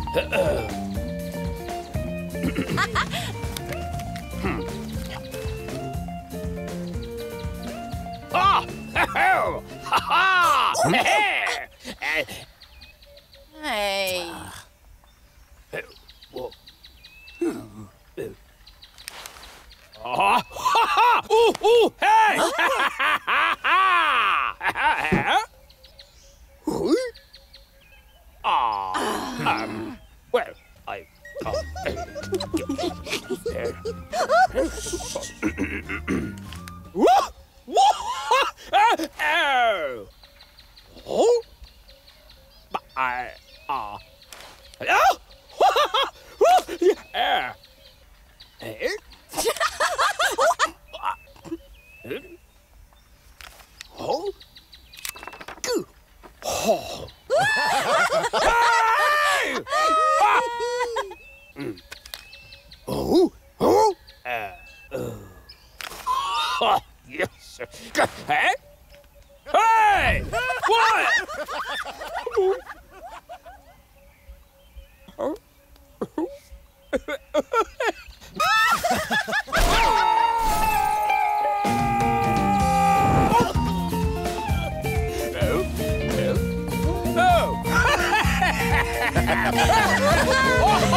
Ah! Ha ha! Hey. Ah! Ha ha! Ooh! Ooh! Hey! Well, I. Oh! But I. Yeah. Eh? Oh? Oh. Hey! Oh? Oh? Oh, yes. Hey? Hey! What? Oh? Oh!